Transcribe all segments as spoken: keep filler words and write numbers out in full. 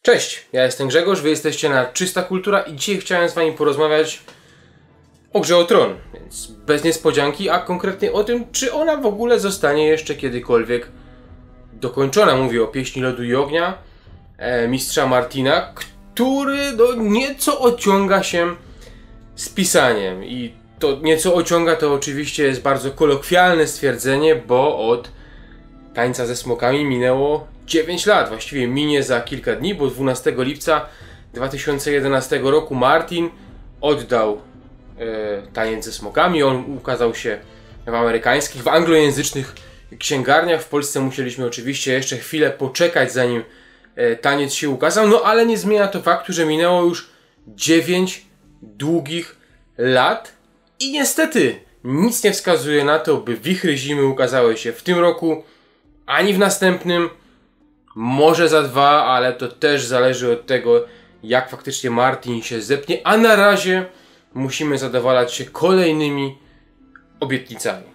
Cześć, ja jestem Grzegorz, wy jesteście na Czysta Kultura i dzisiaj chciałem z wami porozmawiać o Grze o Tron, więc bez niespodzianki, a konkretnie o tym, czy ona w ogóle zostanie jeszcze kiedykolwiek dokończona. Mówię o Pieśni Lodu i Ognia e, mistrza Martina, który no, nieco ociąga się z pisaniem. I to nieco ociąga to oczywiście jest bardzo kolokwialne stwierdzenie, bo od Tańca ze Smokami minęło dziewięć lat, właściwie minie za kilka dni, bo dwunastego lipca dwa tysiące jedenastego roku Martin oddał e, Taniec ze Smokami. On ukazał się w amerykańskich, w anglojęzycznych księgarniach. W Polsce musieliśmy oczywiście jeszcze chwilę poczekać, zanim e, Taniec się ukazał, no ale nie zmienia to faktu, że minęło już dziewięć długich lat i niestety nic nie wskazuje na to, by Wichry Zimy ukazały się w tym roku, ani w następnym. Może za dwa, ale to też zależy od tego, jak faktycznie Martin się zepnie, a na razie musimy zadowalać się kolejnymi obietnicami.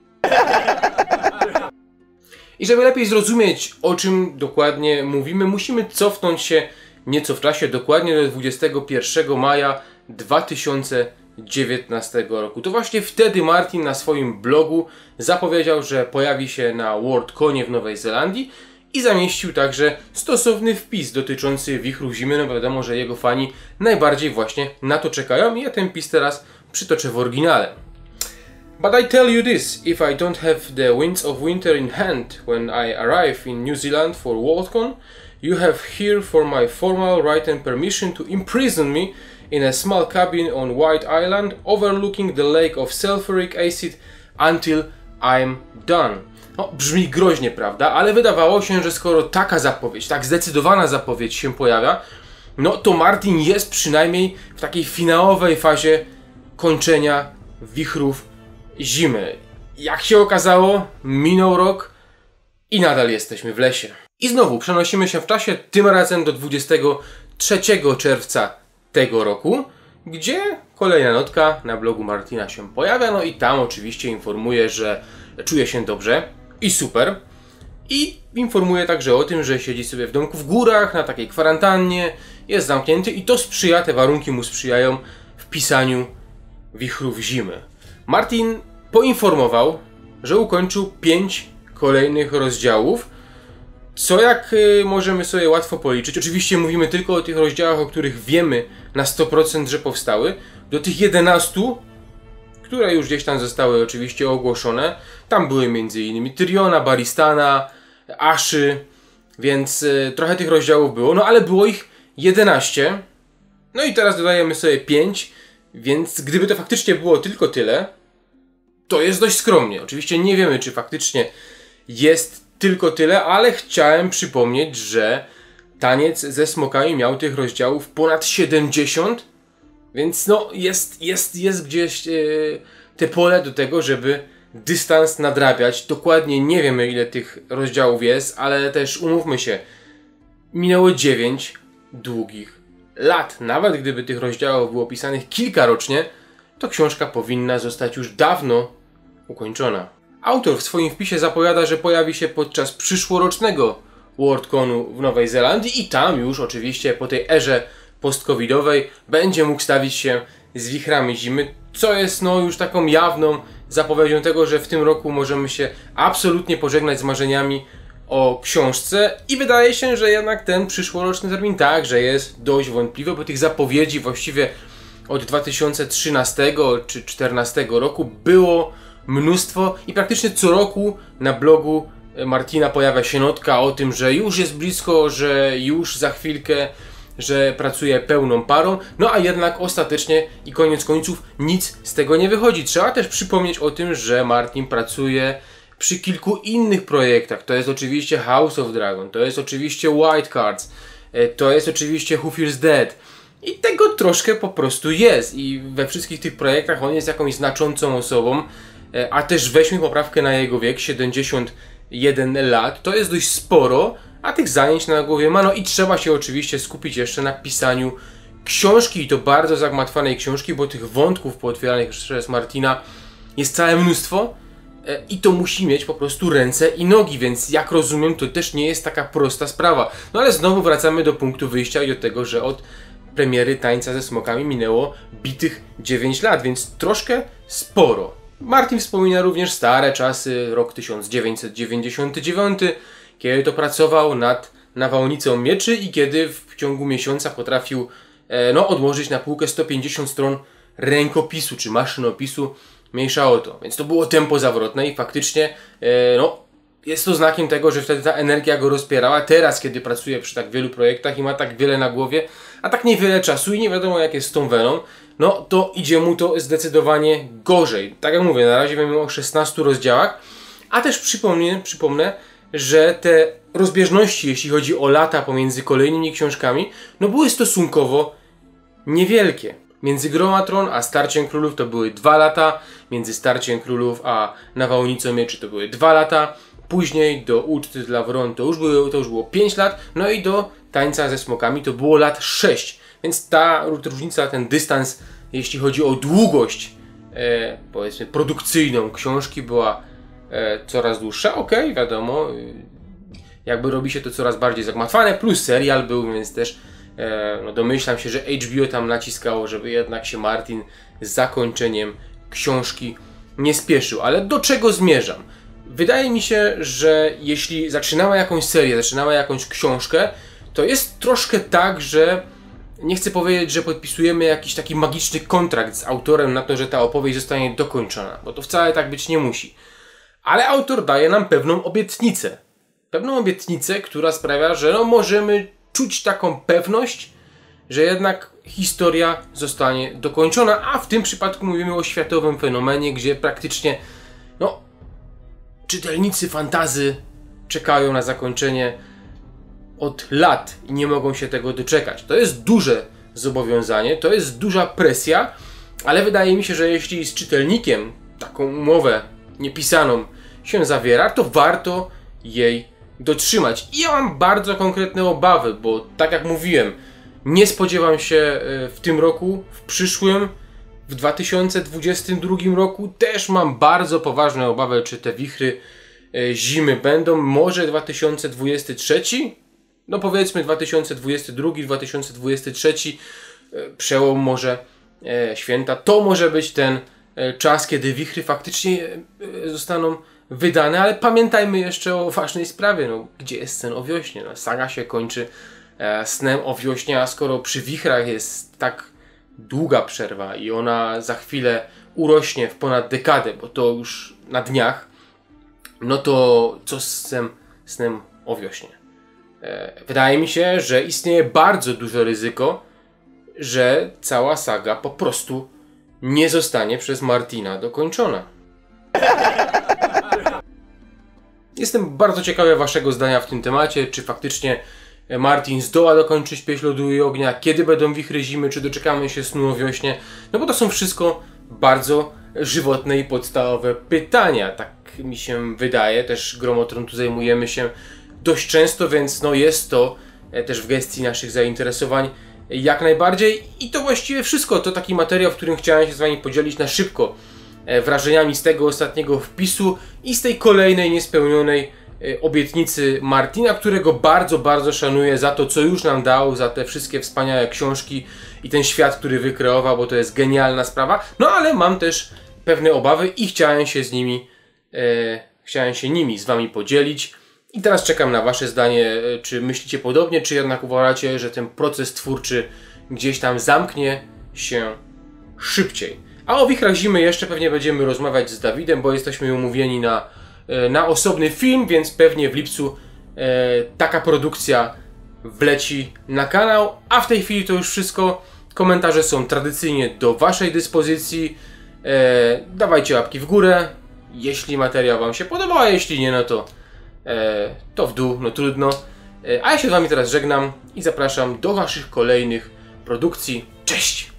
I żeby lepiej zrozumieć, o czym dokładnie mówimy, musimy cofnąć się nieco w czasie, dokładnie do dwudziestego pierwszego maja dwa tysiące dziewiętnastego roku. To właśnie wtedy Martin na swoim blogu zapowiedział, że pojawi się na Worldconie w Nowej Zelandii i zamieścił także stosowny wpis dotyczący Wichrów Zimy. No wiadomo, że jego fani najbardziej właśnie na to czekają i ja ten wpis teraz przytoczę w oryginale. But I tell you this, if I don't have the winds of winter in hand when I arrive in New Zealand for Worldcon, you have here for my formal right and permission to imprison me in a small cabin on White Island overlooking the lake of sulfuric acid until I'm done. No, brzmi groźnie, prawda? Ale wydawało się, że skoro taka zapowiedź, tak zdecydowana zapowiedź się pojawia, no to Martin jest przynajmniej w takiej finałowej fazie kończenia Wichrów Zimy. Jak się okazało, minął rok i nadal jesteśmy w lesie. I znowu przenosimy się w czasie, tym razem do dwudziestego trzeciego czerwca tego roku, gdzie kolejna notka na blogu Martina się pojawia, no i tam oczywiście informuje, że czuje się dobrze i super. I informuje także o tym, że siedzi sobie w domku w górach, na takiej kwarantannie, jest zamknięty i to sprzyja, te warunki mu sprzyjają w pisaniu Wichrów Zimy. Martin poinformował, że ukończył pięć kolejnych rozdziałów, co jak y, możemy sobie łatwo policzyć, oczywiście mówimy tylko o tych rozdziałach, o których wiemy na sto procent, że powstały, do tych jedenastu, które już gdzieś tam zostały oczywiście ogłoszone. Tam były między innymi Tyriona, Barristana, Aszy, więc y, trochę tych rozdziałów było, no ale było ich jedenaście. No i teraz dodajemy sobie pięć, więc gdyby to faktycznie było tylko tyle, to jest dość skromnie. Oczywiście nie wiemy, czy faktycznie jest tylko tyle, ale chciałem przypomnieć, że Taniec ze Smokami miał tych rozdziałów ponad siedemdziesiąt, więc no jest, jest, jest gdzieś e, te pole do tego, żeby dystans nadrabiać. Dokładnie nie wiemy, ile tych rozdziałów jest, ale też umówmy się, minęło dziewięć długich lat. Nawet gdyby tych rozdziałów było pisanych kilka rocznie, to książka powinna zostać już dawno ukończona. Autor w swoim wpisie zapowiada, że pojawi się podczas przyszłorocznego Worldconu w Nowej Zelandii i tam już oczywiście po tej erze post-covidowej będzie mógł stawić się z Wichrami Zimy, co jest no już taką jawną zapowiedzią tego, że w tym roku możemy się absolutnie pożegnać z marzeniami o książce i wydaje się, że jednak ten przyszłoroczny termin także jest dość wątpliwy, bo tych zapowiedzi właściwie od dwa tysiące trzynastego czy dwa tysiące czternastego roku było mnóstwo i praktycznie co roku na blogu Martina pojawia się notka o tym, że już jest blisko, że już za chwilkę, że pracuje pełną parą, no a jednak ostatecznie i koniec końców nic z tego nie wychodzi. Trzeba też przypomnieć o tym, że Martin pracuje przy kilku innych projektach. To jest oczywiście House of Dragon, to jest oczywiście White Cards, to jest oczywiście Who Fears Dead. I tego troszkę po prostu jest i we wszystkich tych projektach on jest jakąś znaczącą osobą, a też weźmy poprawkę na jego wiek, siedemdziesiąt jeden lat, to jest dość sporo, a tych zajęć na głowie ma, no i trzeba się oczywiście skupić jeszcze na pisaniu książki i to bardzo zagmatwanej książki, bo tych wątków pootwieranych przez Martina jest całe mnóstwo i to musi mieć po prostu ręce i nogi, więc jak rozumiem, to też nie jest taka prosta sprawa. No ale znowu wracamy do punktu wyjścia i do tego, że od premiery Tańca ze smokami minęło bitych dziewięć lat, więc troszkę sporo. Martin wspomina również stare czasy, rok tysiąc dziewięćset dziewięćdziesiąty dziewiąty, kiedy to pracował nad Nawałnicą Mieczy i kiedy w ciągu miesiąca potrafił e, no, odłożyć na półkę sto pięćdziesiąt stron rękopisu czy maszynopisu, mniejsza o to. Więc to było tempo zawrotne i faktycznie e, no, jest to znakiem tego, że wtedy ta energia go rozpierała. Teraz, kiedy pracuje przy tak wielu projektach i ma tak wiele na głowie, a tak niewiele czasu i nie wiadomo jak jest z tą Welą, no to idzie mu to zdecydowanie gorzej. Tak jak mówię, na razie wiemy o szesnastu rozdziałach, a też przypomnę, przypomnę, że te rozbieżności, jeśli chodzi o lata pomiędzy kolejnymi książkami, no były stosunkowo niewielkie. Między Grą a Tron a Starciem Królów to były dwa lata, między Starciem Królów a Nawałnicą Mieczy to były dwa lata, później do Uczty dla Wron to już, było, to już było pięć lat, no i do Tańca ze smokami to było lat sześć. Więc ta różnica, ten dystans, jeśli chodzi o długość, e, powiedzmy, produkcyjną książki była e, coraz dłuższa. Okej, okay, wiadomo, e, jakby robi się to coraz bardziej zagmatwane, plus serial był, więc też e, no domyślam się, że H B O tam naciskało, żeby jednak się Martin z zakończeniem książki nie spieszył. Ale do czego zmierzam? Wydaje mi się, że jeśli zaczynała jakąś serię, zaczynała jakąś książkę, to jest troszkę tak, że nie chcę powiedzieć, że podpisujemy jakiś taki magiczny kontrakt z autorem na to, że ta opowieść zostanie dokończona, bo to wcale tak być nie musi. Ale autor daje nam pewną obietnicę. Pewną obietnicę, która sprawia, że no możemy czuć taką pewność, że jednak historia zostanie dokończona, a w tym przypadku mówimy o światowym fenomenie, gdzie praktycznie no, czytelnicy fantasy czekają na zakończenie od lat i nie mogą się tego doczekać. To jest duże zobowiązanie, to jest duża presja, ale wydaje mi się, że jeśli z czytelnikiem taką umowę niepisaną się zawiera, to warto jej dotrzymać. I ja mam bardzo konkretne obawy, bo tak jak mówiłem, nie spodziewam się w tym roku, w przyszłym, w dwa tysiące dwudziestym drugim roku też mam bardzo poważne obawy, czy te wichry zimy będą. Może dwa tysiące dwudziesty trzeci? No powiedzmy dwa tysiące dwudziesty drugi, dwa tysiące dwudziesty trzeci, przełom może e, święta. To może być ten e, czas, kiedy wichry faktycznie e, zostaną wydane, ale pamiętajmy jeszcze o ważnej sprawie, no, gdzie jest sen o wiośnie. No, saga się kończy e, snem o wiośnie, a skoro przy wichrach jest tak długa przerwa i ona za chwilę urośnie w ponad dekadę, bo to już na dniach, no to co z snem, snem o wiośnie? Wydaje mi się, że istnieje bardzo duże ryzyko, że cała saga po prostu nie zostanie przez Martina dokończona. Jestem bardzo ciekawy waszego zdania w tym temacie, czy faktycznie Martin zdoła dokończyć Pieśń Lodu i Ognia, kiedy będą wichry zimy, czy doczekamy się snu o wiośnie, no bo to są wszystko bardzo żywotne i podstawowe pytania, tak mi się wydaje. Też Grą o Tron tu zajmujemy się dość często, więc no jest to też w gestii naszych zainteresowań jak najbardziej. I to właściwie wszystko. To taki materiał, w którym chciałem się z wami podzielić na szybko wrażeniami z tego ostatniego wpisu i z tej kolejnej niespełnionej obietnicy Martina, którego bardzo, bardzo szanuję za to, co już nam dał, za te wszystkie wspaniałe książki i ten świat, który wykreował, bo to jest genialna sprawa. No ale mam też pewne obawy i chciałem się z nimi e, chciałem się nimi z wami podzielić. I teraz czekam na wasze zdanie, czy myślicie podobnie, czy jednak uważacie, że ten proces twórczy gdzieś tam zamknie się szybciej. A o Wichrach Zimy jeszcze pewnie będziemy rozmawiać z Dawidem, bo jesteśmy umówieni na, na osobny film, więc pewnie w lipcu e, taka produkcja wleci na kanał. A w tej chwili to już wszystko. Komentarze są tradycyjnie do waszej dyspozycji. E, dawajcie łapki w górę, jeśli materiał wam się podoba, a jeśli nie, no to E, to w dół, no trudno. E, a ja się z wami teraz żegnam i zapraszam do waszych kolejnych produkcji. Cześć!